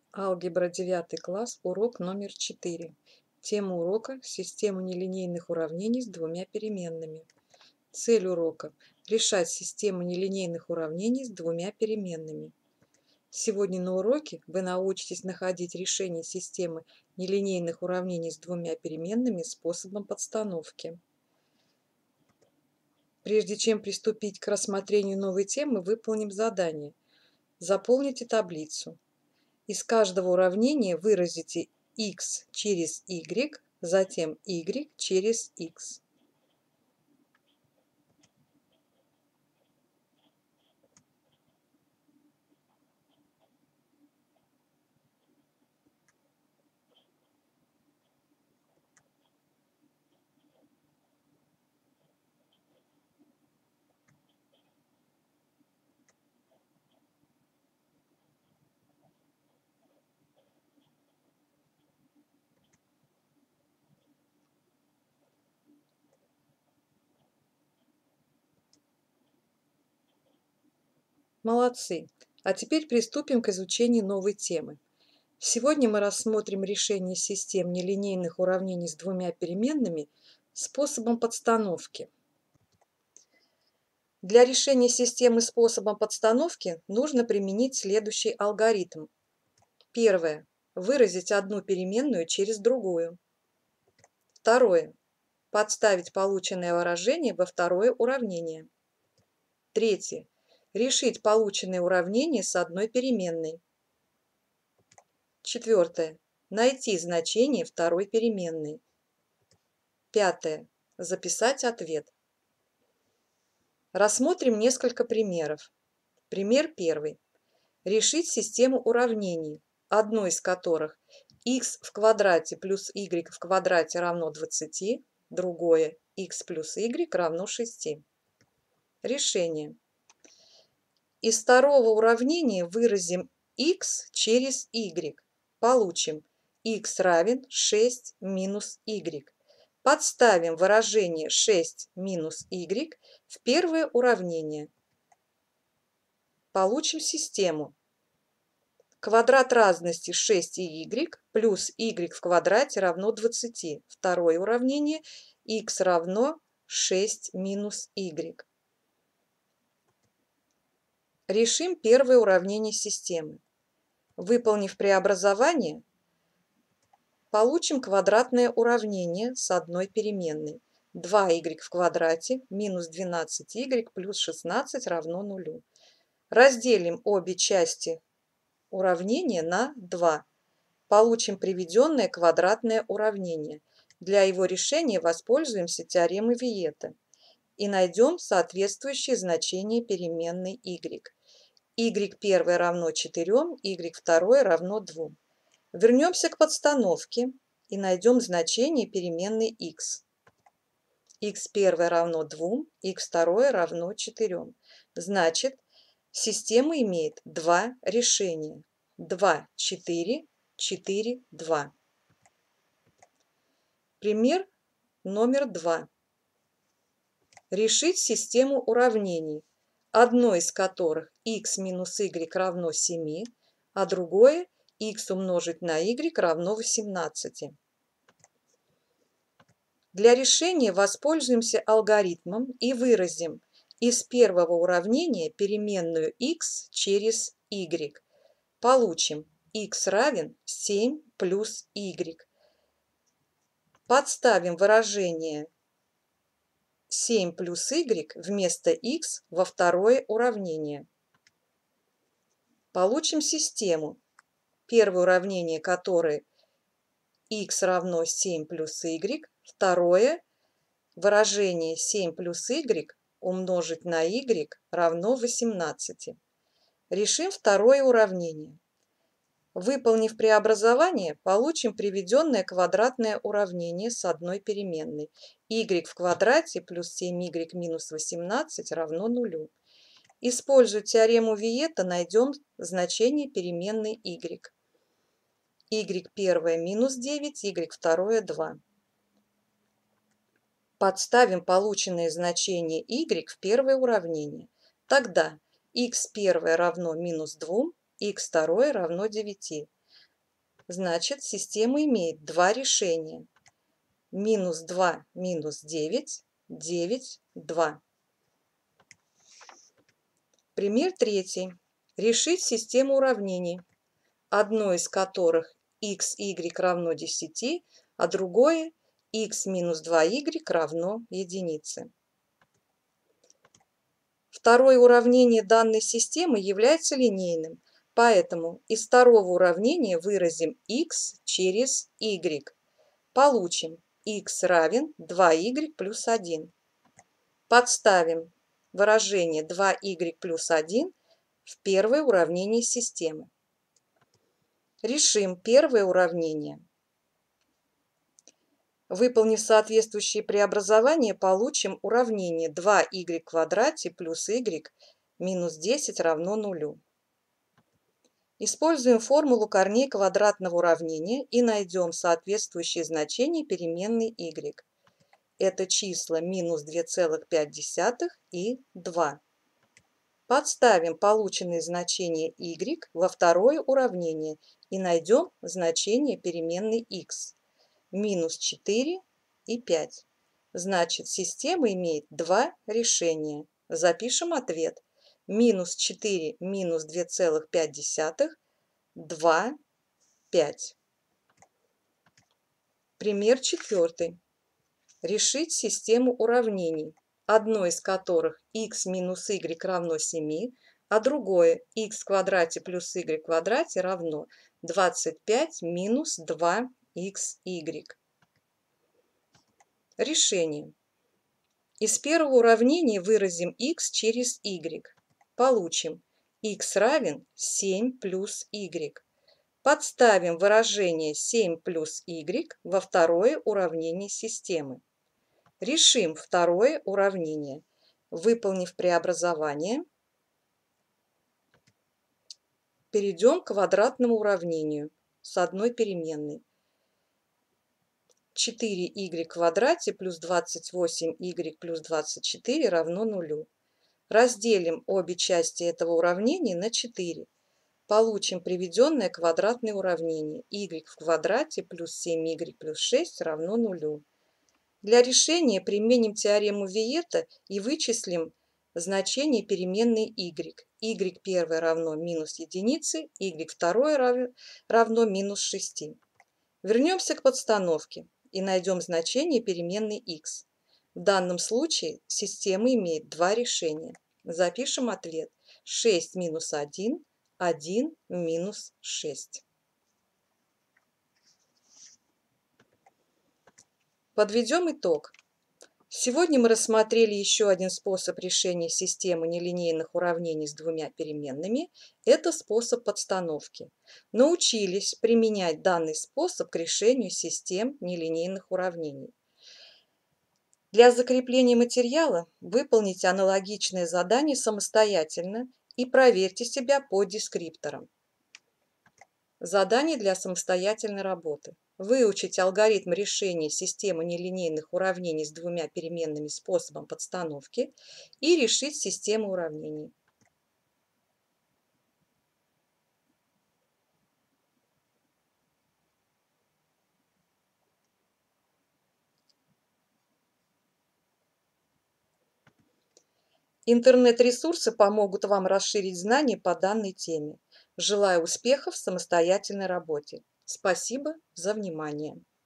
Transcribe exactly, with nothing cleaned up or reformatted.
Алгебра девятый класс, урок номер четыре. Тема урока – система нелинейных уравнений с двумя переменными. Цель урока – решать систему нелинейных уравнений с двумя переменными. Сегодня на уроке вы научитесь находить решение системы нелинейных уравнений с двумя переменными способом подстановки. Прежде чем приступить к рассмотрению новой темы, выполним задание. Заполните таблицу. Из каждого уравнения выразите x через y, затем y через x. Молодцы! А теперь приступим к изучению новой темы. Сегодня мы рассмотрим решение систем нелинейных уравнений с двумя переменными способом подстановки. Для решения системы способом подстановки нужно применить следующий алгоритм. Первое. Выразить одну переменную через другую. Второе. Подставить полученное выражение во второе уравнение. Третье. Решить полученное уравнение с одной переменной. Четвертое. Найти значение второй переменной. Пятое. Записать ответ. Рассмотрим несколько примеров. Пример первый. Решить систему уравнений, одно из которых x в квадрате плюс y в квадрате равно двадцати, другое x плюс y равно шести. Решение. Из второго уравнения выразим x через y. Получим x равен шесть минус y. Подставим выражение шесть минус y в первое уравнение. Получим систему. Квадрат разности шесть y плюс y в квадрате равно двадцати. Второе уравнение x равно шесть минус y. Решим первое уравнение системы. Выполнив преобразование, получим квадратное уравнение с одной переменной. два y в квадрате минус двенадцать y плюс шестнадцать равно нулю. Разделим обе части уравнения на два. Получим приведенное квадратное уравнение. Для его решения воспользуемся теоремой Виета и найдем соответствующее значение переменной y. y1 равно четырем, y2 равно двум. Вернемся к подстановке и найдем значение переменной x. x1 равно двум, x2 равно четырем. Значит, система имеет два решения. два, четыре, четыре, два. Пример номер два. Решить систему уравнений, одно из которых x минус y равно семи, а другое x умножить на y равно восемнадцати. Для решения воспользуемся алгоритмом и выразим из первого уравнения переменную x через y. Получим x равен семь плюс y. Подставим выражение семь плюс y вместо x во второе уравнение. Получим систему, первое уравнение которое x равно семь плюс y, второе выражение семь плюс y умножить на y равно восемнадцати. Решим второе уравнение. Выполнив преобразование, получим приведенное квадратное уравнение с одной переменной. y в квадрате плюс семь y минус восемнадцать равно нулю. Используя теорему Виета, найдем значение переменной y. y1 минус девять, y2 два. Подставим полученное значение y в первое уравнение. Тогда x1 равно минус двум, x2 равно девяти. Значит, система имеет два решения. Минус два минус девять, девять, два. Пример третий. Решить систему уравнений, одно из которых х, y равно десяти, а другое х минус два y равно единице. Второе уравнение данной системы является линейным, поэтому из второго уравнения выразим х через y. Получим х равен два y плюс один. Подставим выражение два y плюс один в первое уравнение системы. Решим первое уравнение. Выполнив соответствующие преобразования, получим уравнение два y в квадрате плюс y минус десять равно нулю. Используем формулу корней квадратного уравнения и найдем соответствующие значения переменной y. Это числа минус две целых пять десятых и два. Подставим полученные значения y во второе уравнение и найдем значение переменной x. Минус четыре и пять. Значит, система имеет два решения. Запишем ответ. Минус четыре минус две целых пять десятых, два, пять. Пример четвертый. Решить систему уравнений, одно из которых х минус y равно семи, а другое х в квадрате плюс y в квадрате равно двадцать пять минус два х y. Решение. Из первого уравнения выразим х через y. Получим х равен семь плюс y. Подставим выражение семь плюс y во второе уравнение системы. Решим второе уравнение. Выполнив преобразование, перейдем к квадратному уравнению с одной переменной. четыре y в квадрате плюс двадцать восемь y плюс двадцать четыре равно нулю. Разделим обе части этого уравнения на четыре. Получим приведенное квадратное уравнение y в квадрате плюс семь y плюс шесть равно нулю. Для решения применим теорему Виета и вычислим значение переменной y. y первое равно минус единице, y второе равно минус шести. Вернемся к подстановке и найдем значение переменной x. В данном случае система имеет два решения. Запишем ответ. шесть минус один, один минус шесть. Подведем итог. Сегодня мы рассмотрели еще один способ решения системы нелинейных уравнений с двумя переменными. Это способ подстановки. Научились применять данный способ к решению систем нелинейных уравнений. Для закрепления материала выполните аналогичное задание самостоятельно и проверьте себя по дескрипторам. Задание для самостоятельной работы. Выучить алгоритм решения системы нелинейных уравнений с двумя переменными способом подстановки и решить систему уравнений. Интернет-ресурсы помогут вам расширить знания по данной теме. Желаю успехов в самостоятельной работе. Спасибо за внимание.